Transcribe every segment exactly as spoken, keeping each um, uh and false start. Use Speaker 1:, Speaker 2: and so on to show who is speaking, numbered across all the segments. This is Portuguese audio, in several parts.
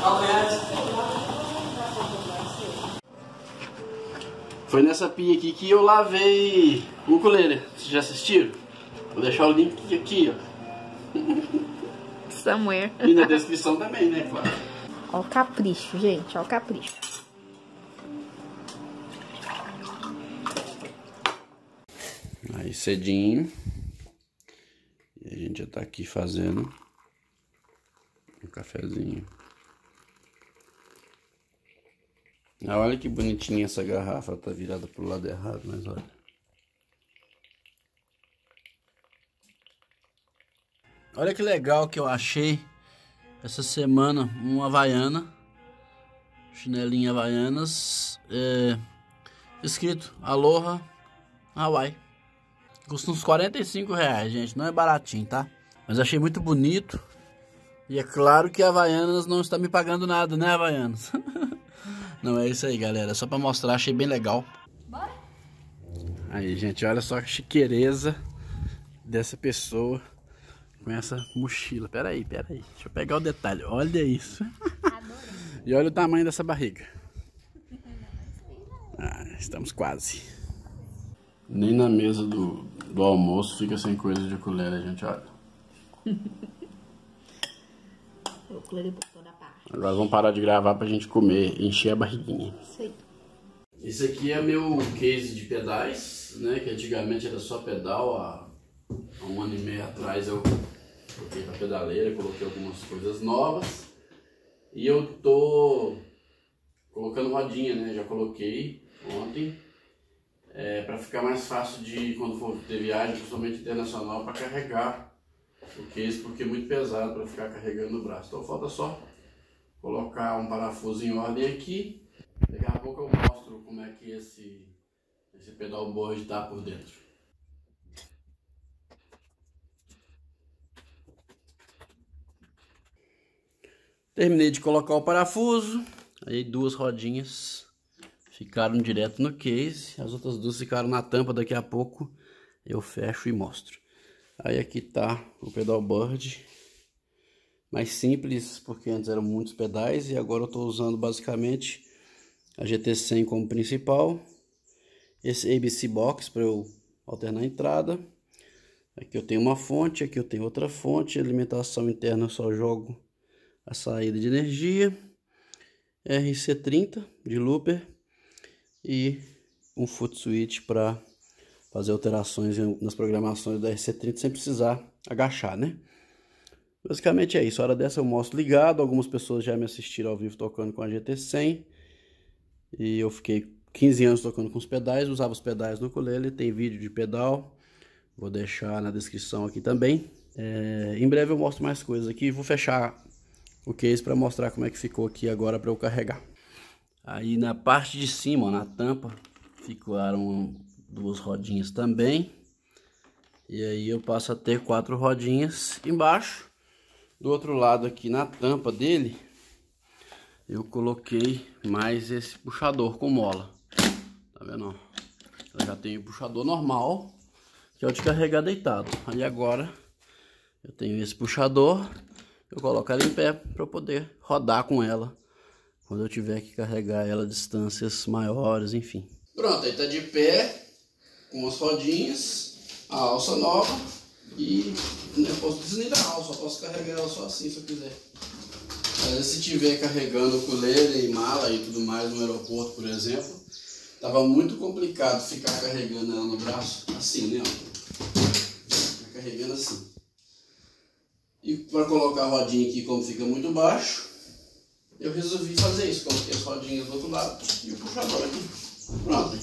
Speaker 1: Foi nessa pia aqui que eu lavei o ukulele. Vocês já assistiram? Vou deixar o link aqui, ó.
Speaker 2: Somewhere.
Speaker 1: E na descrição também, né, claro.
Speaker 2: Ó o capricho, gente. Ó o capricho.
Speaker 1: Aí cedinho. E a gente já tá aqui fazendo um cafezinho. Ah, olha que bonitinha essa garrafa. Ela tá virada pro lado errado, mas olha. Olha que legal que eu achei essa semana uma Havaiana. Chinelinha Havaianas. É, escrito Aloha Hawaii. Custa uns quarenta e cinco reais, gente. Não é baratinho, tá? Mas achei muito bonito. E é claro que a Havaianas não está me pagando nada, né, Havaianas? Não, é isso aí, galera. Só pra mostrar, achei bem legal. Bora. Aí, gente, olha só a chiqueireza dessa pessoa com essa mochila. Pera aí, pera aí. Deixa eu pegar o detalhe. Olha isso. E olha o tamanho dessa barriga. Ah, estamos quase. Nem na mesa do, do almoço fica sem coisa de ukulele, gente, olha.
Speaker 2: O ukulele por toda parte.
Speaker 1: Agora vamos parar de gravar pra gente comer e encher a barriguinha.
Speaker 2: Isso aí.
Speaker 1: Esse aqui é meu case de pedais, né? Que antigamente era só pedal. Há, há um ano e meio atrás eu coloquei pra pedaleira, coloquei algumas coisas novas. E eu tô colocando rodinha, né? Já coloquei ontem. É, para ficar mais fácil de, quando for ter viagem, principalmente internacional, para carregar o case, porque é muito pesado para ficar carregando no braço. Então falta só colocar um parafuso em ordem aqui. Daqui a pouco eu mostro como é que esse, esse pedalboard está por dentro. Terminei de colocar o parafuso, aí duas rodinhas ficaram direto no case, as outras duas ficaram na tampa. Daqui a pouco eu fecho e mostro. Aí aqui tá o pedalboard, mais simples, porque antes eram muitos pedais e agora eu estou usando basicamente a G T cem como principal. Esse A B C Box para eu alternar a entrada. Aqui eu tenho uma fonte, aqui eu tenho outra fonte. Alimentação interna eu só jogo a saída de energia. R C trinta de looper. E um foot switch para fazer alterações nas programações da R C trinta sem precisar agachar, né? Basicamente é isso. A hora dessa eu mostro ligado. Algumas pessoas já me assistiram ao vivo tocando com a G T cem. E eu fiquei quinze anos tocando com os pedais. Usava os pedais no ukulele. Tem vídeo de pedal. Vou deixar na descrição aqui também. É, em breve eu mostro mais coisas aqui. Vou fechar o case para mostrar como é que ficou aqui agora para eu carregar. Aí na parte de cima, ó, na tampa, ficaram duas rodinhas também. E aí eu passo a ter quatro rodinhas embaixo. Do outro lado aqui na tampa dele, eu coloquei mais esse puxador com mola. Tá vendo? Eu já tenho o puxador normal, que é o de carregar deitado. Aí agora eu tenho esse puxador, eu coloco ela em pé para poder rodar com ela quando eu tiver que carregar ela a distâncias maiores, enfim. Pronto, aí tá de pé, com as rodinhas, a alça nova. E eu posso desligar a alça, só posso carregar ela só assim se eu quiser. Às vezes se tiver carregando o ukulele e mala e tudo mais no aeroporto, por exemplo, tava muito complicado ficar carregando ela no braço, assim, né? Ficar carregando assim. E para colocar a rodinha aqui, como fica muito baixo, eu resolvi fazer isso. Coloquei as rodinhas do outro lado e o puxador aqui. Pronto.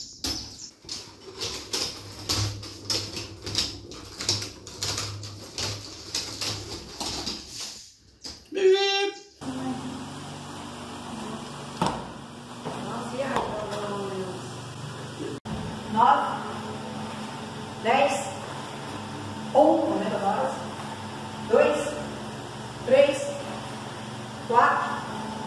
Speaker 3: Nove, dez, um, momento agora, dois, três, quatro,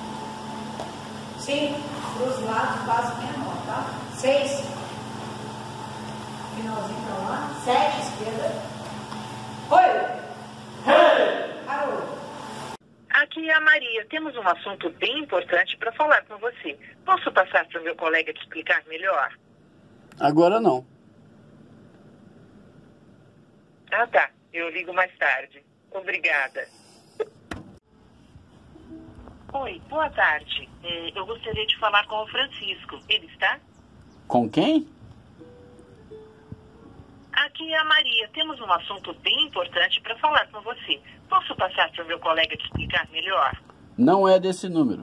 Speaker 3: cinco, dos lados, quase menor, tá? Seis, finalzinho pra lá, sete, esquerda, oito, parou.
Speaker 4: Aqui é a Maria. Temos um assunto bem importante para falar com você. Posso passar para o meu colega te explicar melhor?
Speaker 1: Agora não.
Speaker 4: Ah, tá. Eu ligo mais tarde. Obrigada. Oi, boa tarde. É, eu gostaria de falar com o Francisco. Ele está?
Speaker 1: Com quem?
Speaker 4: Aqui é a Maria. Temos um assunto bem importante para falar com você. Posso passar para o meu colega te explicar melhor?
Speaker 1: Não é desse número.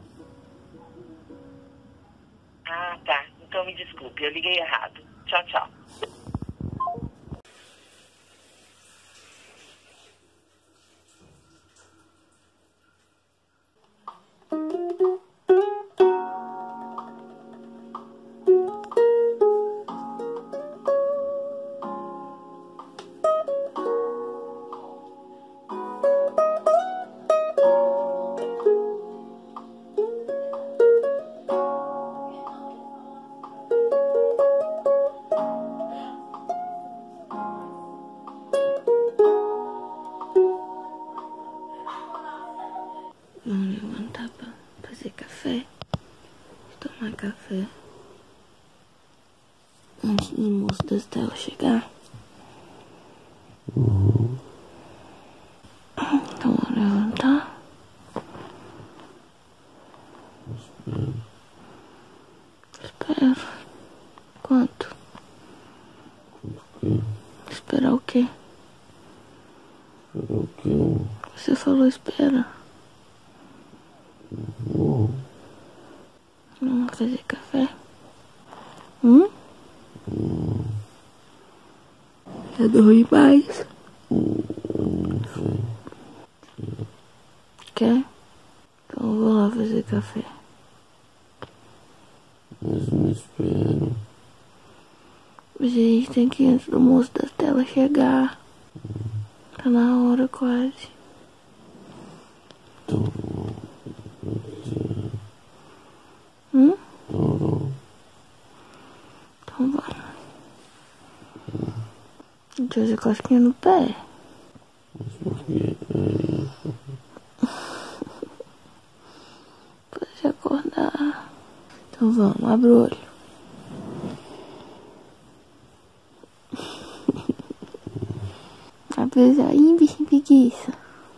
Speaker 4: Ah, tá. Então me desculpe, eu liguei errado. Tchau, tchau.
Speaker 2: Vamos levantar pra fazer café. Tomar café. Antes do moço da Estela chegar.
Speaker 1: Uhum.
Speaker 2: Então vamos levantar.
Speaker 1: Espero.
Speaker 2: Espero. Quanto?
Speaker 1: Quanto que?
Speaker 2: Esperar o quê?
Speaker 1: Esperar o quê?
Speaker 2: Você falou espera.
Speaker 1: Uhum.
Speaker 2: Vamos fazer café? Hum?
Speaker 1: Uhum.
Speaker 2: Quer dormir mais?
Speaker 1: Uhum. Não sei.
Speaker 2: Quer? Então eu vou lá fazer café.
Speaker 1: Mas me espero.
Speaker 2: Mas a gente tem que ir antes do moço da tela chegar. Tá na hora quase.
Speaker 1: Então,
Speaker 2: Hum?
Speaker 1: não.
Speaker 2: Então vamos. A gente vai fazer cosquinha no pé.
Speaker 1: Mas por que é isso?
Speaker 2: Pra se acordar. Então vamos, abre o olho. Abre os olhinhos, bichinho preguiça.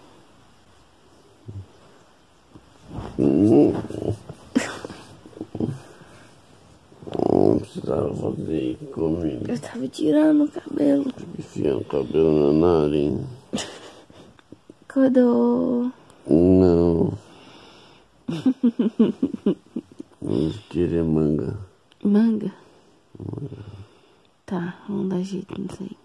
Speaker 1: Uhum. Não precisava fazer comigo.
Speaker 2: Eu tava tirando o cabelo.
Speaker 1: Enfiar o cabelo na narina.
Speaker 2: Acordou.
Speaker 1: Não. Vamos querer manga.
Speaker 2: Manga? Manga. Tá, vamos dar jeito nisso aí.